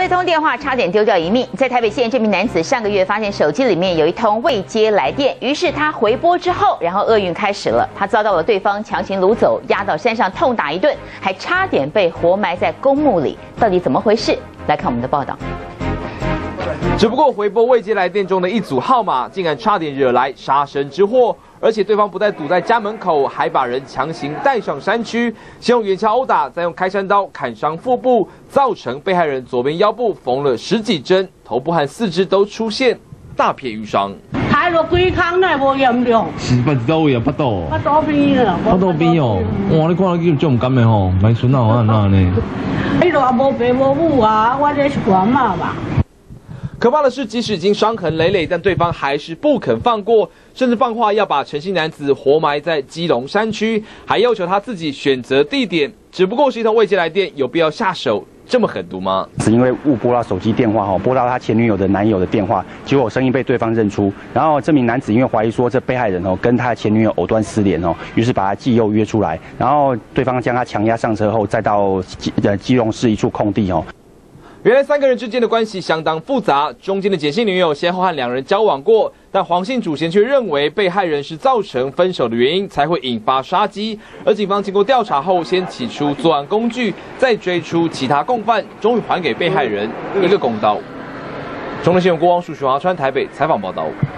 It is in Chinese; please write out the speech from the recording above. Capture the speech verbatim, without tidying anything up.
通电话差点丢掉一命。在台北县，这名男子上个月发现手机里面有一通未接来电，于是他回拨之后，然后厄运开始了。他遭到了对方强行掳走，押到山上痛打一顿，还差点被活埋在公墓里。到底怎么回事？来看我们的报道。 只不过回拨未接来电中的一组号码，竟然差点惹来杀身之祸。而且对方不但堵在家门口，还把人强行带上山区，先用圆锹殴打，再用开山刀砍伤腹部，造成被害人左边腰部缝了十几针，头部和四肢都出现大片瘀伤。 抬落几空呢，无严重。 是不知道位啊，巴肚。 巴肚边啊。 巴肚边哦，哇！你看到叫这么甘的吼，买孙啊，安那呢？ 迄落也无爸无母啊，我这是grand妈嘛。 可怕的是，即使已经伤痕累累，但对方还是不肯放过，甚至放话要把陈姓男子活埋在基隆山区，还要求他自己选择地点。只不过是一通未接来电，有必要下手这么狠毒吗？ 是因为误拨到手机电话哈，拨到他前女友的男友的电话，结果声音被对方认出。然后这名男子因为怀疑说这被害人哦跟他前女友藕断丝连哦，于是把他继诱约出来，然后对方将他强压上车后，再到基呃基隆市一处空地哦。 原来三个人之间的关系相当复杂，中间的简姓女友先后和两人交往过，但黄姓主嫌却认为被害人是造成分手的原因，才会引发杀机。而警方经过调查后，先起出作案工具，再追出其他共犯，终于还给被害人一个公道。中正新闻郭汪树、徐华川台北采访报道。